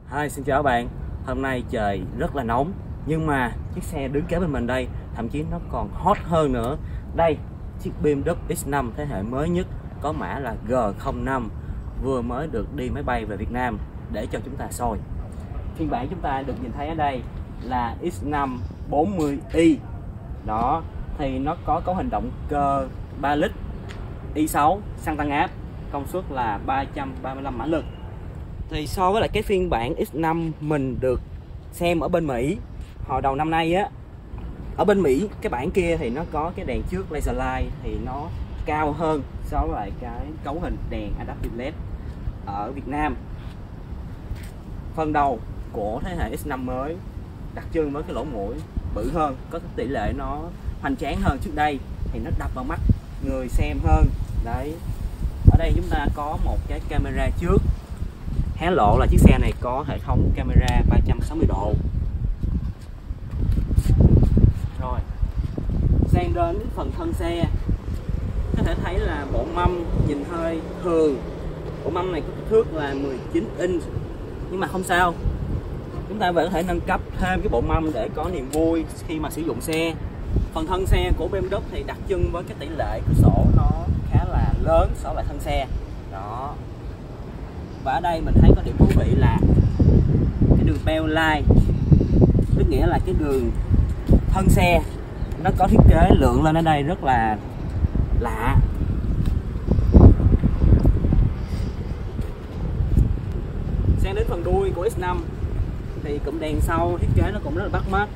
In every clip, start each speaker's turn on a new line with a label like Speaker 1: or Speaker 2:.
Speaker 1: Hi, xin chào các bạn. Hôm nay trời rất là nóng, nhưng mà chiếc xe đứng kế bên mình đây thậm chí nó còn hot hơn nữa. Đây, chiếc BMW X5 thế hệ mới nhất, có mã là G05, vừa mới được đi máy bay về Việt Nam để cho chúng ta soi. Phiên bản chúng ta được nhìn thấy ở đây là X5 40i. Đó, thì nó có cấu hình động cơ 3 lít i6 xăng tăng áp, công suất là 335 mã lực. Thì so với lại cái phiên bản X5 mình được xem ở bên Mỹ hồi đầu năm nay á, ở bên Mỹ cái bản kia thì nó có cái đèn trước laser light thì nó cao hơn so với lại cái cấu hình đèn adaptive LED. Ở Việt Nam, phần đầu của thế hệ X5 mới đặc trưng với cái lỗ mũi bự hơn, có cái tỷ lệ nó hoành tráng hơn trước đây thì nó đập vào mắt người xem hơn. Đấy, ở đây chúng ta có một cái camera trước, hé lộ là chiếc xe này có hệ thống camera 360 độ. Rồi, sang đến phần thân xe, có thể thấy là bộ mâm nhìn hơi thường. Bộ mâm này có kích thước là 19 inch, nhưng mà không sao, chúng ta vẫn có thể nâng cấp thêm cái bộ mâm để có niềm vui khi mà sử dụng xe. Phần thân xe của BMW thì đặc trưng với cái tỷ lệ cửa sổ nó khá là lớn so với lại thân xe. Đó. Và ở đây mình thấy có điểm thú vị là cái đường bell line, tức nghĩa là cái đường thân xe nó có thiết kế lượn lên ở đây rất là lạ. Sang đến phần đuôi của X5 thì cụm đèn sau thiết kế nó cũng rất là bắt mắt.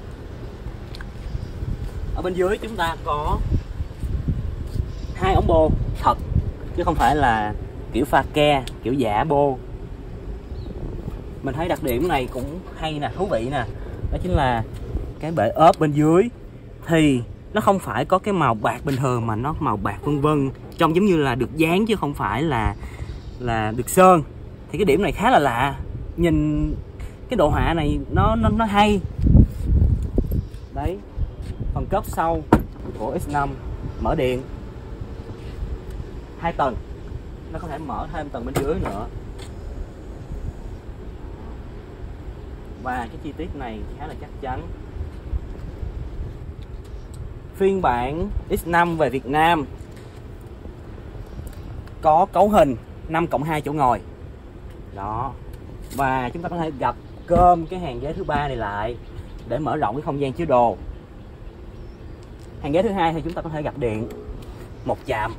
Speaker 1: Ở bên dưới chúng ta có hai ống bô thật chứ không phải là kiểu pha ke, kiểu giả bô. Mình thấy đặc điểm này cũng hay nè, thú vị nè. Đó chính là cái bệ ốp bên dưới thì nó không phải có cái màu bạc bình thường mà nó màu bạc vân vân, trông giống như là được dán chứ không phải là được sơn. Thì cái điểm này khá là lạ. Nhìn cái đồ họa này nó hay. Đấy. Phần cốp sau của X5 mở điện 2 tầng, nó có thể mở thêm tầng bên dưới nữa. Và cái chi tiết này khá là chắc chắn. Phiên bản X5 về Việt Nam có cấu hình 5+2 chỗ ngồi. Đó. Và chúng ta có thể gập cơm cái hàng ghế thứ ba này lại để mở rộng cái không gian chứa đồ. Hàng ghế thứ hai thì chúng ta có thể gập điện một chạm.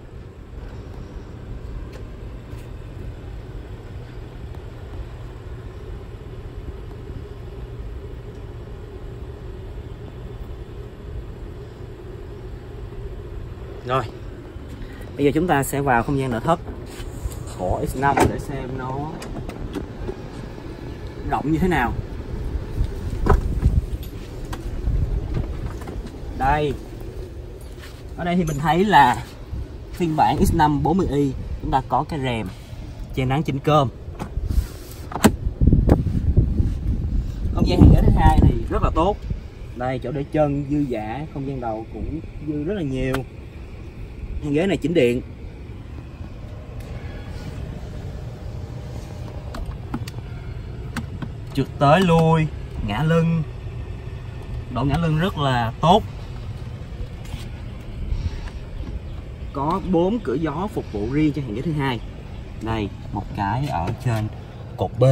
Speaker 1: Rồi, bây giờ chúng ta sẽ vào không gian nội thất của X5 để xem nó rộng như thế nào. Đây, ở đây thì mình thấy là phiên bản X5 40i chúng ta có cái rèm che nắng chỉnh cơm. Không gian hàng ghế thứ hai thì rất là tốt. Đây, chỗ để chân dư dả, không gian đầu cũng dư rất là nhiều. Hàng ghế này chỉnh điện. Trượt tới lui, ngả lưng, độ ngả lưng rất là tốt. Có 4 cửa gió phục vụ riêng cho hàng ghế thứ hai. Đây, một cái ở trên cột B,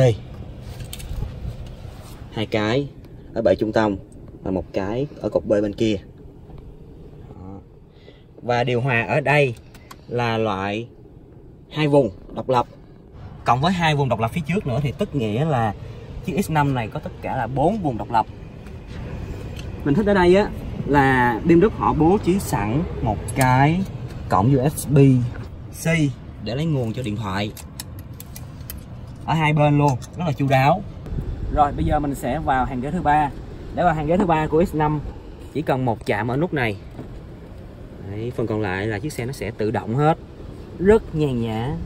Speaker 1: 2 cái ở bệ trung tâm và một cái ở cột B bên kia. Đó. Và điều hòa ở đây là loại 2 vùng độc lập, cộng với 2 vùng độc lập phía trước nữa thì tức nghĩa là chiếc X5 này có tất cả là 4 vùng độc lập. Mình thích ở đây á là BMW họ bố trí sẵn một cái cổng USB-C để lấy nguồn cho điện thoại ở hai bên luôn, rất là chu đáo. Rồi bây giờ mình sẽ vào hàng ghế thứ ba. Để vào hàng ghế thứ ba của X5 chỉ cần một chạm ở nút này. Đấy, phần còn lại là chiếc xe nó sẽ tự động hết, rất nhàn nhã.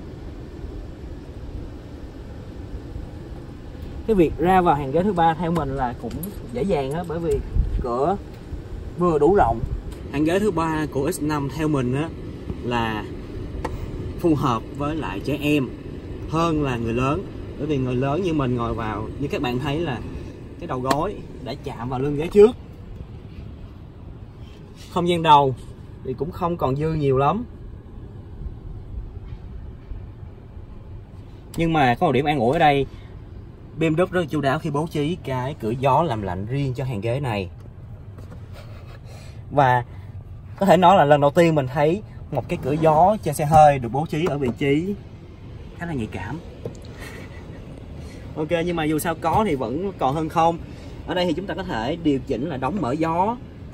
Speaker 1: Cái việc ra vào hàng ghế thứ ba theo mình là cũng dễ dàng á, bởi vì cửa vừa đủ rộng. Hàng ghế thứ ba của X5 theo mình á là phù hợp với lại trẻ em hơn là người lớn. Bởi vì người lớn như mình ngồi vào, như các bạn thấy là cái đầu gối đã chạm vào lưng ghế trước. Không gian đầu thì cũng không còn dư nhiều lắm. Nhưng mà có một điểm an ủi ở đây, BMW rất chu đáo khi bố trí cái cửa gió làm lạnh riêng cho hàng ghế này. Và có thể nói là lần đầu tiên mình thấy một cái cửa gió trên xe hơi được bố trí ở vị trí khá là nhạy cảm. Ok, nhưng mà dù sao có thì vẫn còn hơn không. Ở đây thì chúng ta có thể điều chỉnh là đóng mở gió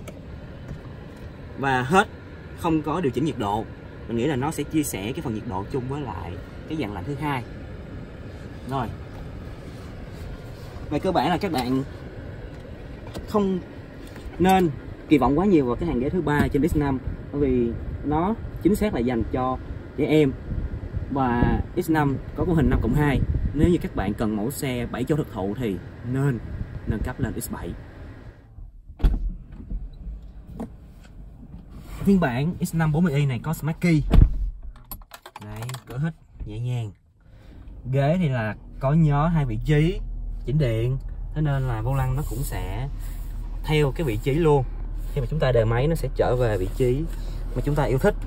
Speaker 1: và hết, không có điều chỉnh nhiệt độ. Mình nghĩ là nó sẽ chia sẻ cái phần nhiệt độ chung với lại cái dàn lạnh thứ hai. Rồi, về cơ bản là các bạn không nên kỳ vọng quá nhiều vào cái hàng ghế thứ ba trên X5, bởi vì nó chính xác là dành cho trẻ em và X5 có cấu hình 5+2. Nếu như các bạn cần mẫu xe 7 chỗ thực thụ thì nên nâng cấp lên X7. Phiên bản X5 40i này có Smart Key. Đấy, cửa hít nhẹ nhàng. Ghế thì là có nhớ 2 vị trí chỉnh điện, thế nên là vô lăng nó cũng sẽ theo cái vị trí luôn. Khi mà chúng ta đề máy nó sẽ trở về vị trí mà chúng ta yêu thích.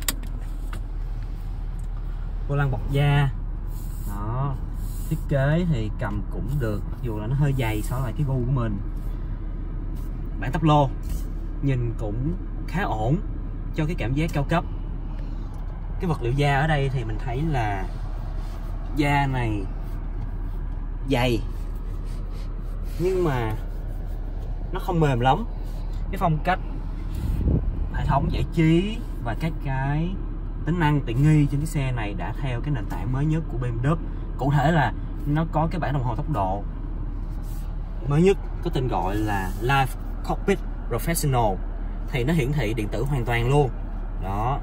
Speaker 1: Vô lăng bọc da. Đó, thiết kế thì cầm cũng được, dù là nó hơi dày so với lại cái gu của mình. Bản tắp lô nhìn cũng khá ổn cho cái cảm giác cao cấp. Cái vật liệu da ở đây thì mình thấy là da này dày nhưng mà nó không mềm lắm. Cái phong cách hệ thống giải trí và các cái tính năng tiện nghi trên cái xe này đã theo cái nền tảng mới nhất của BMW. Cụ thể là nó có cái bảng đồng hồ tốc độ mới nhất có tên gọi là Live Cockpit Professional, thì nó hiển thị điện tử hoàn toàn luôn. Đó.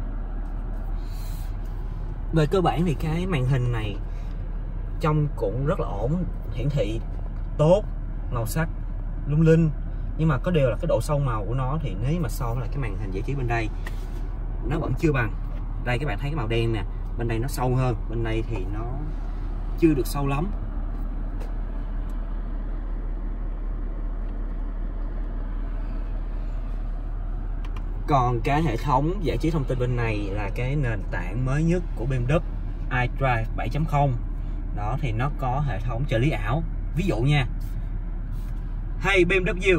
Speaker 1: Về cơ bản thì cái màn hình này trông cũng rất là ổn, hiển thị tốt, màu sắc lung linh, nhưng mà có điều là cái độ sâu màu của nó thì nếu mà so với lại cái màn hình giải trí bên đây nó vẫn chưa bằng. Đây các bạn thấy cái màu đen nè, bên đây nó sâu hơn, bên đây thì nó chưa được sâu lắm. Còn cái hệ thống giải trí thông tin bên này là cái nền tảng mới nhất của BMW, iDrive 7.0. Đó, thì nó có hệ thống trợ lý ảo. Ví dụ nha, Hey BMW.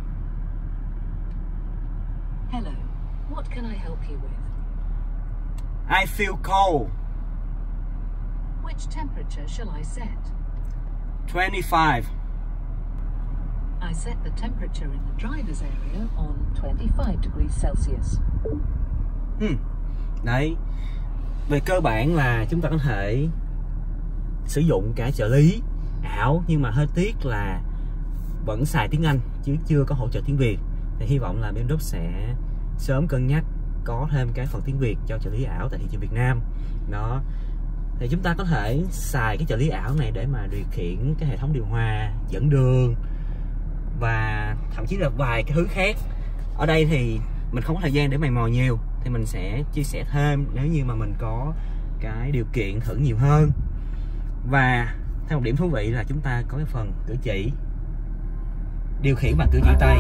Speaker 2: Hello, what can I help you with?
Speaker 1: I feel cold.
Speaker 2: Which temperature shall I set?
Speaker 1: 25.
Speaker 2: I set the temperature in the driver's area on 25 degrees Celsius.
Speaker 1: Đấy, về cơ bản là chúng ta có thể sử dụng cả trợ lý ảo, nhưng mà hơi tiếc là vẫn xài tiếng Anh chứ chưa có hỗ trợ tiếng Việt. Thì hy vọng là BMW sẽ sớm cân nhắc có thêm cái phần tiếng Việt cho trợ lý ảo tại thị trường Việt Nam. Đó, thì chúng ta có thể xài cái trợ lý ảo này để mà điều khiển cái hệ thống điều hòa, dẫn đường và thậm chí là vài cái thứ khác. Ở đây thì mình không có thời gian để mày mò nhiều, thì mình sẽ chia sẻ thêm nếu như mà mình có cái điều kiện thử nhiều hơn. Và thêm một điểm thú vị là chúng ta có cái phần cử chỉ, điều khiển bằng cử chỉ tay.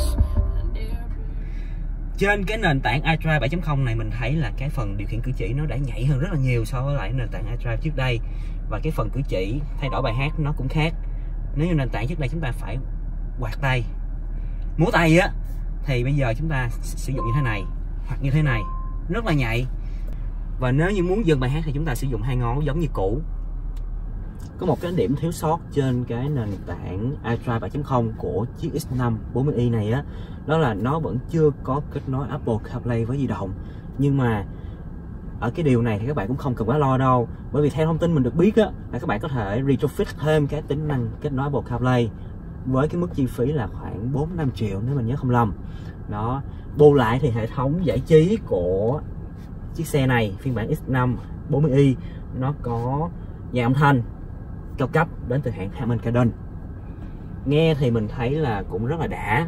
Speaker 1: Trên cái nền tảng iDrive 7.0 này mình thấy là cái phần điều khiển cử chỉ nó đã nhạy hơn rất là nhiều so với lại nền tảng iDrive trước đây. Và cái phần cử chỉ thay đổi bài hát nó cũng khác. Nếu như nền tảng trước đây chúng ta phải quạt tay, múa tay á, thì bây giờ chúng ta sử dụng như thế này hoặc như thế này, rất là nhạy. Và nếu như muốn dừng bài hát thì chúng ta sử dụng hai ngón giống như cũ. Có một cái điểm thiếu sót trên cái nền tảng iDrive 7.0 của chiếc X5 40i này á, đó là nó vẫn chưa có kết nối Apple CarPlay với di động. Nhưng mà ở cái điều này thì các bạn cũng không cần quá lo đâu, bởi vì theo thông tin mình được biết á, là các bạn có thể retrofit thêm cái tính năng kết nối Apple CarPlay với cái mức chi phí là khoảng 4-5 triệu nếu mình nhớ không lầm. Đó, bù lại thì hệ thống giải trí của chiếc xe này phiên bản X5 40i nó có dàn âm thanh cao cấp đến từ hãng Harman Kardon. Nghe thì mình thấy là cũng rất là đã.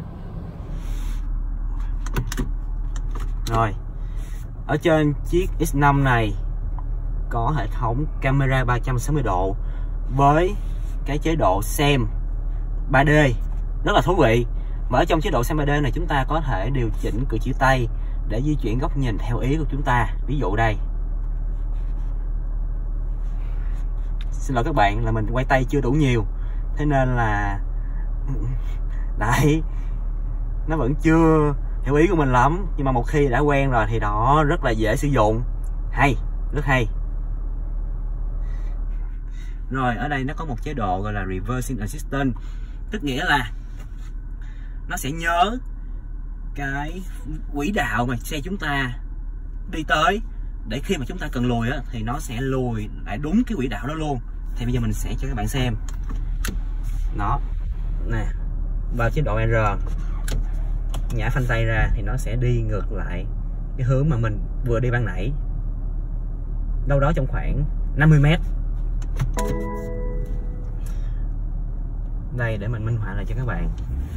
Speaker 1: Rồi, ở trên chiếc X5 này có hệ thống camera 360 độ với cái chế độ xem 3D rất là thú vị. Và ở trong chế độ xem 3D này chúng ta có thể điều chỉnh cử chỉ tay để di chuyển góc nhìn theo ý của chúng ta. Ví dụ đây, xin lỗi các bạn là mình quay tay chưa đủ nhiều, thế nên là đấy, nó vẫn chưa hiểu ý của mình lắm. Nhưng mà một khi đã quen rồi thì đó rất là dễ sử dụng. Hay, rất hay. Rồi ở đây nó có một chế độ gọi là Reversing Assistant, tức nghĩa là nó sẽ nhớ cái quỹ đạo mà xe chúng ta đi tới, để khi mà chúng ta cần lùi á, thì nó sẽ lùi lại đúng cái quỹ đạo đó luôn. Thì bây giờ mình sẽ cho các bạn xem. Nó nè, vào chế độ R, nhả phanh tay ra thì nó sẽ đi ngược lại cái hướng mà mình vừa đi ban nãy, đâu đó trong khoảng 50 m. Đây, để mình minh họa lại cho các bạn.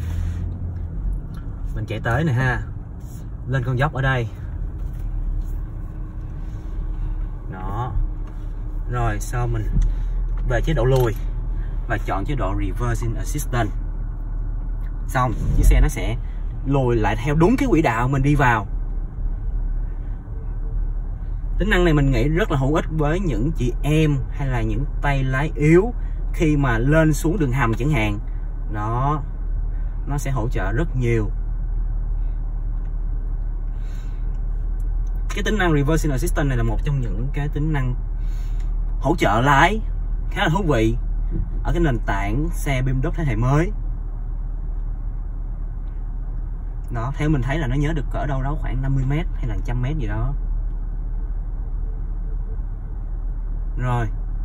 Speaker 1: Mình chạy tới nè ha, lên con dốc ở đây đó, rồi sau mình về chế độ lùi và chọn chế độ Reversing Assistant, xong chiếc xe nó sẽ lùi lại theo đúng cái quỹ đạo mình đi vào. Tính năng này mình nghĩ rất là hữu ích với những chị em hay là những tay lái yếu khi mà lên xuống đường hầm chẳng hạn. Nó sẽ hỗ trợ rất nhiều. Cái tính năng Reversing Assistant này là một trong những cái tính năng hỗ trợ lái khá là thú vị ở cái nền tảng xe BMW thế hệ mới. Đó, theo mình thấy là nó nhớ được cỡ đâu đó khoảng 50 m hay là 100 m gì đó. Rồi,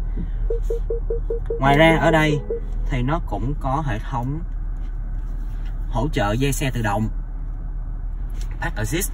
Speaker 1: ngoài ra ở đây thì nó cũng có hệ thống hỗ trợ dây xe tự động Park Assist.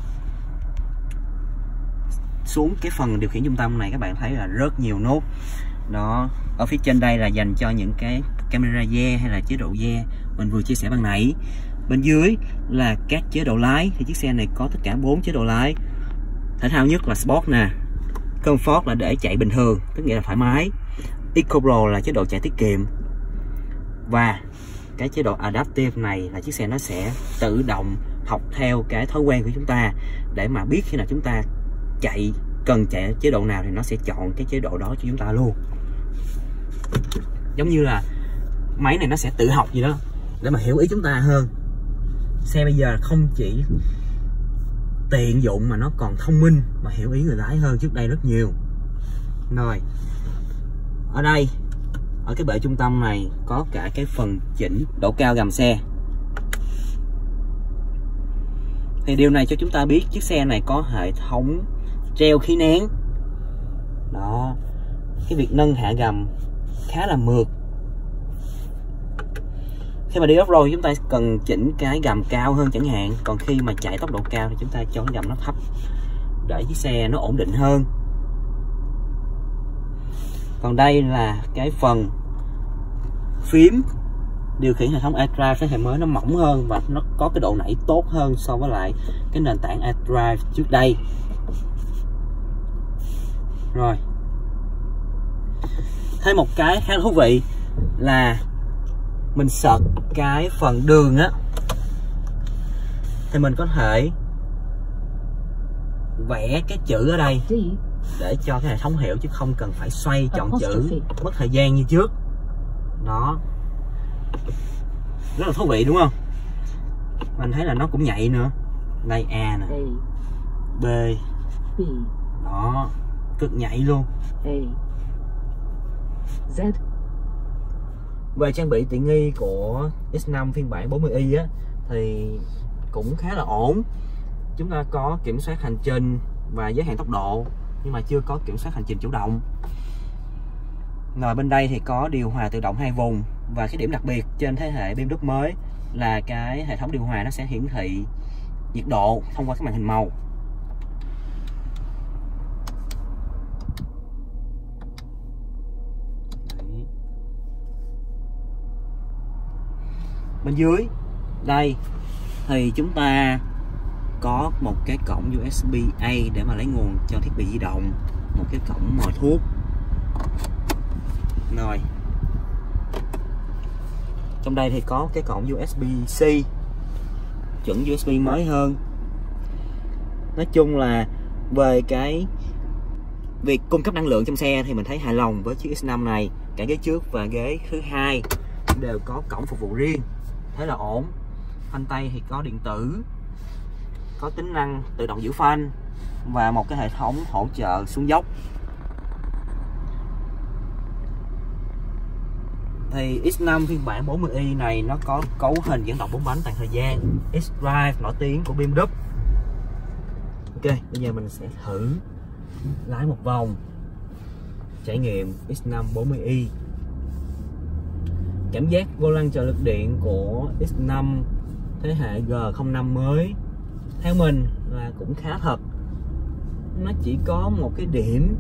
Speaker 1: Xuống cái phần điều khiển trung tâm này các bạn thấy là rất nhiều nút đó. Ở phía trên đây là dành cho những cái camera rear hay là chế độ rear mình vừa chia sẻ ban nãy. Bên dưới là các chế độ lái, thì chiếc xe này có tất cả 4 chế độ lái. Thể thao nhất là Sport nè, Comfort là để chạy bình thường, tức nghĩa là thoải mái, Eco Pro là chế độ chạy tiết kiệm, và cái chế độ Adaptive này là chiếc xe nó sẽ tự động học theo cái thói quen của chúng ta, để mà biết khi nào chúng ta cần chạy chế độ nào thì nó sẽ chọn cái chế độ đó cho chúng ta luôn. Giống như là máy này nó sẽ tự học gì đó để mà hiểu ý chúng ta hơn. Xe bây giờ không chỉ tiện dụng mà nó còn thông minh và hiểu ý người lái hơn trước đây rất nhiều. Rồi, ở đây, ở cái bệ trung tâm này có cả cái phần chỉnh độ cao gầm xe. Thì điều này cho chúng ta biết chiếc xe này có hệ thống treo khí nén. Đó, cái việc nâng hạ gầm khá là mượt. Khi mà đi off-road chúng ta cần chỉnh cái gầm cao hơn chẳng hạn, còn khi mà chạy tốc độ cao thì chúng ta cho cái gầm nó thấp để chiếc xe nó ổn định hơn. Còn đây là cái phần phím điều khiển hệ thống iDrive thế hệ mới, nó mỏng hơn và nó có cái độ nảy tốt hơn so với lại cái nền tảng iDrive trước đây. Rồi, thêm một cái khá thú vị là mình search cái phần đường á, thì mình có thể vẽ cái chữ ở đây để cho cái hệ thống hiểu, chứ không cần phải xoay chọn chữ mất thời gian như trước. Đó, rất là thú vị đúng không? Mình thấy là nó cũng nhạy nữa. Đây A nè, B, đó, cực nhạy luôn. Z. Về trang bị tiện nghi của X5 phiên bản 40i á thì cũng khá là ổn. Chúng ta có kiểm soát hành trình và giới hạn tốc độ, nhưng mà chưa có kiểm soát hành trình chủ động. Rồi bên đây thì có điều hòa tự động 2 vùng, và cái điểm đặc biệt trên thế hệ BMW mới là cái hệ thống điều hòa nó sẽ hiển thị nhiệt độ thông qua cái màn hình màu. Bên dưới đây thì chúng ta có một cái cổng USB-A để mà lấy nguồn cho thiết bị di động, một cái cổng mồi thuốc. Rồi. Trong đây thì có cái cổng USB-C chuẩn USB mới hơn. Nói chung là về cái việc cung cấp năng lượng trong xe thì mình thấy hài lòng với chiếc X5 này. Cả ghế trước và ghế thứ hai đều có cổng phục vụ riêng, thế là ổn. Phanh tay thì có điện tử, có tính năng tự động giữ phanh và một cái hệ thống hỗ trợ xuống dốc. Thì X5 phiên bản 40i này nó có cấu hình dẫn động 4 bánh toàn thời gian, xDrive nổi tiếng của BMW. Ok, bây giờ mình sẽ thử lái một vòng trải nghiệm X5 40i. Cảm giác vô lăng trợ lực điện của X5 thế hệ G05 mới theo mình là cũng khá thật. Nó chỉ có một cái điểm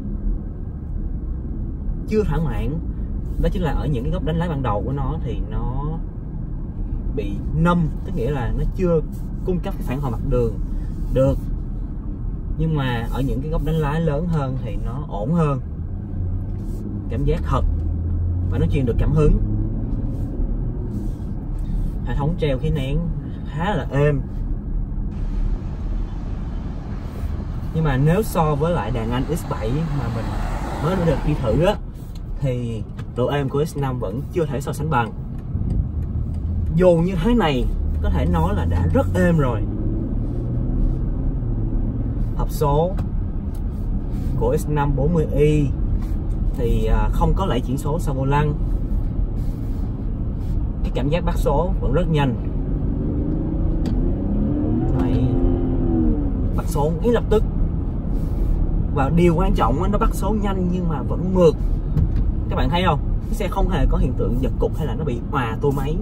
Speaker 1: chưa thỏa mãn, đó chính là ở những cái góc đánh lái ban đầu của nó thì nó bị nâm, tức nghĩa là nó chưa cung cấp cái phản hồi mặt đường được. Nhưng mà ở những cái góc đánh lái lớn hơn thì nó ổn hơn, cảm giác thật và nó truyền được cảm hứng. Hệ thống treo khí nén khá là êm. Nhưng mà nếu so với lại đàn anh X7 mà mình mới được đi thử á, thì độ êm của X5 vẫn chưa thể so sánh bằng. Dù như thế này có thể nói là đã rất êm rồi. Hộp số của X5 40i thì không có lẫy chuyển số sau vô lăng. Cái cảm giác bắt số vẫn rất nhanh. Đấy, bắt số ngay lập tức. Và điều quan trọng nó bắt số nhanh nhưng mà vẫn mượt. Các bạn thấy không? Cái xe không hề có hiện tượng giật cục hay là nó bị òa tua máy.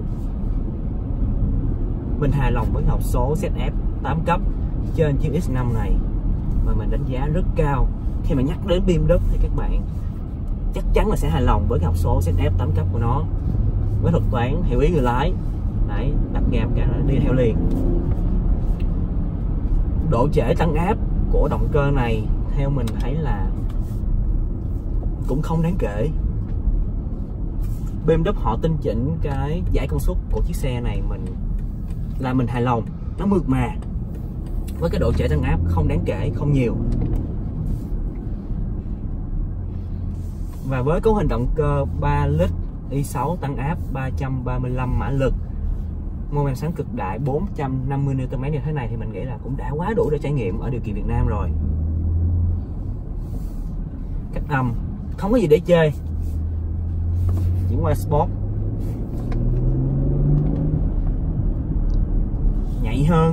Speaker 1: Mình hài lòng với hộp số ZF 8 cấp trên chiếc X5 này và mình đánh giá rất cao. Khi mà nhắc đến BMW thì các bạn chắc chắn là sẽ hài lòng với cái hộp số ZF 8 cấp của nó, với thuật toán hiểu ý người lái. Đấy, đặt ga cả đi theo liền. Độ trễ tăng áp của động cơ này theo mình thấy là cũng không đáng kể. BMW họ tinh chỉnh cái giải công suất của chiếc xe này mình hài lòng, nó mượt mà với cái độ trễ tăng áp không đáng kể, không nhiều. Và với cấu hình động cơ 3 lít i6 tăng áp 335 mã lực, mô men xoắn cực đại 450 Nm như thế này thì mình nghĩ là cũng đã quá đủ để trải nghiệm ở điều kiện Việt Nam rồi. Cách âm không có gì để chê, chuyển qua Sport nhạy hơn,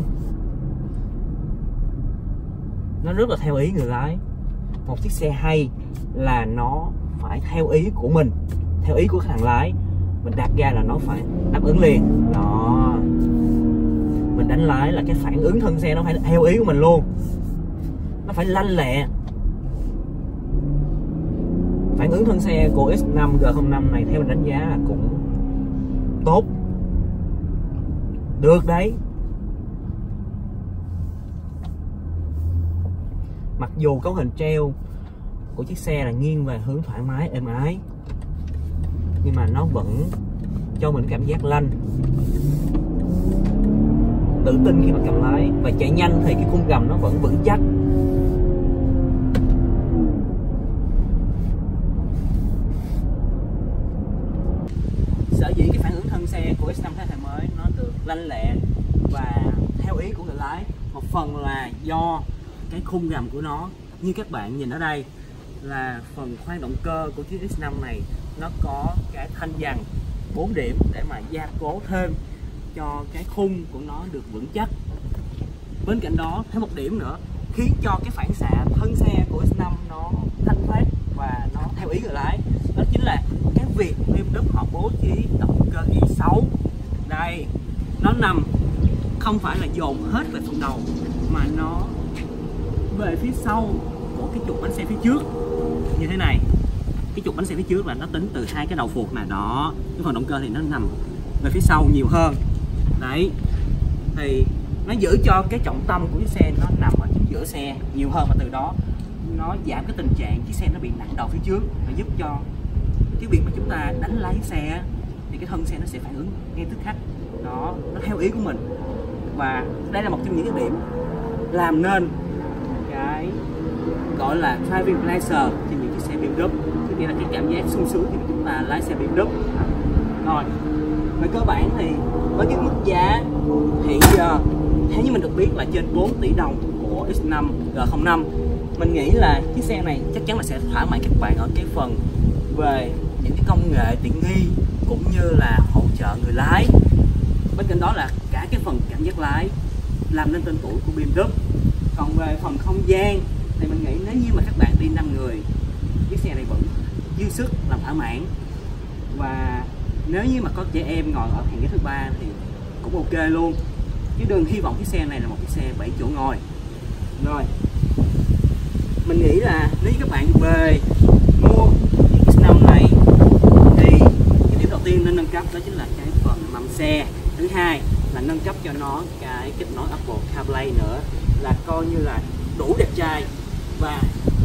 Speaker 1: nó rất là theo ý người lái. Một chiếc xe hay là nó phải theo ý của mình, theo ý của thằng lái. Mình đạp ga là nó phải đáp ứng liền đó. Mình đánh lái là cái phản ứng thân xe nó phải theo ý của mình luôn, nó phải lanh lẹ. Phản ứng thân xe của X5 G05 này theo mình đánh giá là cũng tốt, được đấy. Mặc dù cấu hình treo của chiếc xe là nghiêng về hướng thoải mái êm ái, nhưng mà nó vẫn cho mình cảm giác lanh, tự tin khi mà cầm lái. Và chạy nhanh thì cái khung gầm nó vẫn vững chắc. Sở dĩ cái phản ứng thân xe của X5 thế hệ mới nó được lanh lẹ và theo ý của người lái, một phần là do cái khung gầm của nó. Như các bạn nhìn ở đây là phần khoang động cơ của chiếc X5 này nó có cái thanh dằn 4 điểm để mà gia cố thêm cho cái khung của nó được vững chắc. Bên cạnh đó thêm một điểm nữa khiến cho cái phản xạ thân xe của X5 nó thanh thoát và nó theo ý người lái, đó chính là cái việc BMW họ bố trí động cơ i6 đây, nó nằm không phải là dồn hết về phần đầu mà nó về phía sau của cái trục bánh xe phía trước như thế này. Cái trục bánh xe phía trước là nó tính từ hai cái đầu phuộc này đó, cái phần động cơ thì nó nằm về phía sau nhiều hơn đấy, thì nó giữ cho cái trọng tâm của chiếc xe nó nằm ở chính giữa xe nhiều hơn, và từ đó nó giảm cái tình trạng chiếc xe nó bị nặng đầu phía trước, và giúp cho cái việc mà chúng ta đánh lái xe thì cái thân xe nó sẽ phản ứng ngay tức khắc, nó theo ý của mình. Và đây là một trong những cái điểm làm nên cái gọi là driving pleasure trên những chiếc xe BMW, tức nghĩa là cái cảm giác sung sướng khi mà chúng ta lái xe BMW. Rồi, về cơ bản thì với cái mức giá hiện giờ theo như mình được biết là trên 4 tỷ đồng của X5 G05, mình nghĩ là chiếc xe này chắc chắn là sẽ thỏa mãn các bạn ở cái phần về những cái công nghệ tiện nghi cũng như là hỗ trợ người lái. Bên cạnh đó là cả cái phần cảm giác lái làm nên tên tuổi của BMW. Còn về phần không gian thì mình nghĩ nếu như mà các bạn đi 5 người, chiếc xe này vẫn dư sức làm thỏa mãn. Và nếu như mà có trẻ em ngồi ở hàng ghế thứ 3 thì cũng ok luôn, chứ đừng hy vọng chiếc xe này là một chiếc xe 7 chỗ ngồi. Rồi, mình nghĩ là nếu các bạn về mua chiếc X5 này thì cái điểm đầu tiên nên nâng cấp đó chính là cái phần mâm xe. Thứ hai là nâng cấp cho nó cái kết nối Apple CarPlay nữa, là coi như là đủ đẹp trai. Và